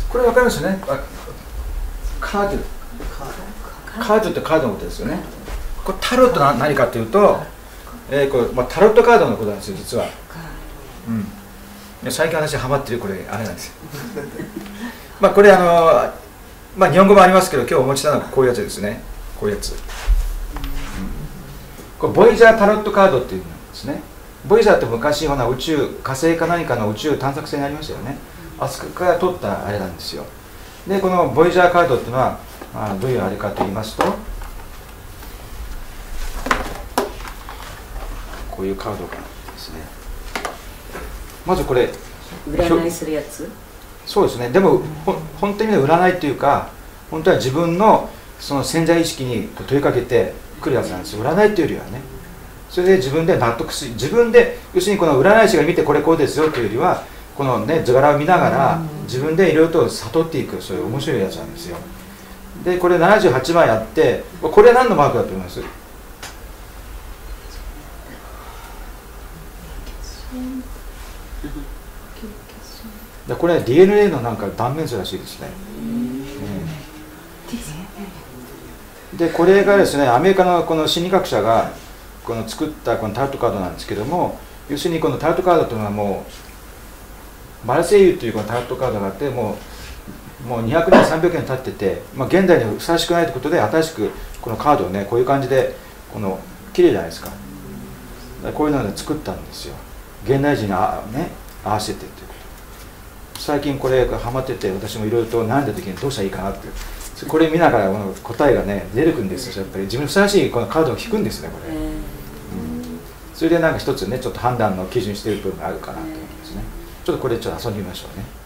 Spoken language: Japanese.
これ分かりますよね。カードってカードのことですよね。これタロットは何かというと、これタロットカードのことなんですよ、実は。最近私ハマってる、これあれなんですよ。これ日本語もありますけど、今日お持ちしたのはこういうやつですね。こういうやつ。これボイジャータロットカードっていうんですね。ボイジャーって昔宇宙、火星か何かの宇宙探索船にありましたよね。あそこから取ったあれなんですよ。で、このボイジャーカードっていうのは、どういうあれかと言いますと、こういうカードがですね。まずこれ占いするやつ。 そうですね。でも本当に占いっていうか、本当は自分のその潜在意識に問いかけてくるやつなんですよ。占いっていうよりはね。それで自分で納得し、自分で要するにこの占い師が見てこれこうですよというよりは、このね図柄を見ながら自分でいろいろと悟っていく、そういう面白いやつなんですよ。でこれ78枚あって、これ何のマークだと思います？これは DNA のなんか断面図らしいですね。でこれがですね、アメリカのこの心理学者がこの作ったこのタロットカードなんですけども、要するにこのタロットカードというのはもうマルセイユというこのタロットカードがあって、もう200年300年経ってて、現代にふさわしくないということで新しくこのカードをねこういう感じで綺麗じゃないですか。こういうので作ったんですよ。現代人に合わせてということ。最近これがハマってて、私もいろいろと悩んだ時にどうしたらいいかなって、これ見ながら答えがね出てくるんですよ。やっぱり自分にふさわしいこのカードを引くんですね、これ。それでなんか一つねちょっと判断の基準している部分があるかなと思いますね。ちょっとこれちょっと遊んでみましょうね。